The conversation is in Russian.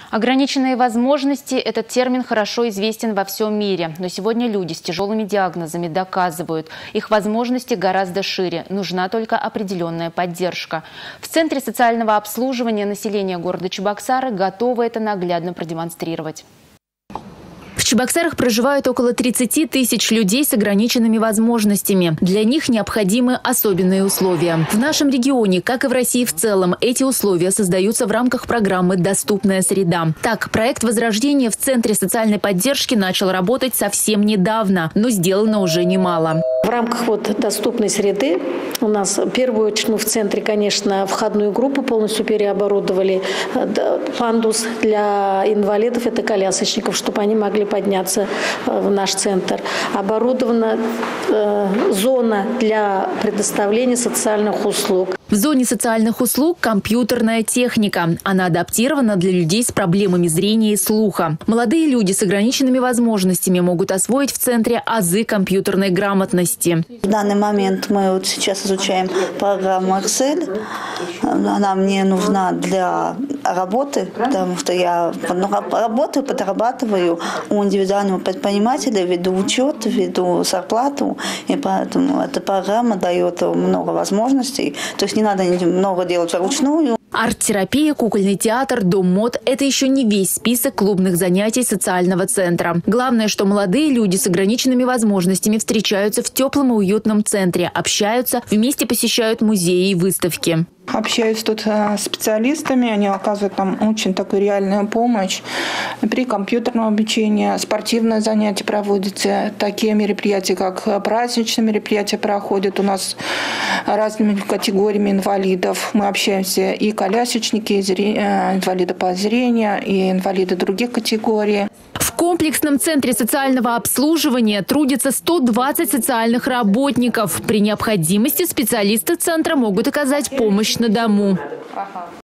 Ограниченные возможности – этот термин хорошо известен во всем мире. Но сегодня люди с тяжелыми диагнозами доказывают, их возможности гораздо шире. Нужна только определенная поддержка. В Центре социального обслуживания населения города Чебоксары готовы это наглядно продемонстрировать. В Чебоксарах проживают около 30 тысяч людей с ограниченными возможностями. Для них необходимы особенные условия. В нашем регионе, как и в России в целом, эти условия создаются в рамках программы «Доступная среда». Так, проект возрождения в Центре социальной поддержки начал работать совсем недавно, но сделано уже немало. В рамках доступной среды у нас в первую очередь мы в центре, конечно, входную группу полностью переоборудовали. Пандус для инвалидов – это колясочников, чтобы они могли подняться в наш центр. Оборудована зона для предоставления социальных услуг. В зоне социальных услуг компьютерная техника. Она адаптирована для людей с проблемами зрения и слуха. Молодые люди с ограниченными возможностями могут освоить в центре азы компьютерной грамотности. В данный момент мы сейчас изучаем программу Excel. Она мне нужна для работы, потому что я работаю, подрабатываю у индивидуального предпринимателя, веду учет, веду зарплату. И поэтому эта программа дает много возможностей. То есть не надо много делать вручную. Арт-терапия, кукольный театр, дом мод – это еще не весь список клубных занятий социального центра. Главное, что молодые люди с ограниченными возможностями встречаются в теплом и уютном центре, общаются, вместе посещают музеи и выставки. Общаюсь тут с специалистами, они оказывают нам очень такую реальную помощь. При компьютерном обучении, спортивные занятия проводятся, такие мероприятия, как праздничные мероприятия проходят у нас разными категориями инвалидов. Мы общаемся и колясочники, и инвалиды по зрению, и инвалиды других категорий. В комплексном центре социального обслуживания трудятся 120 социальных работников. При необходимости специалисты центра могут оказать помощь на дому.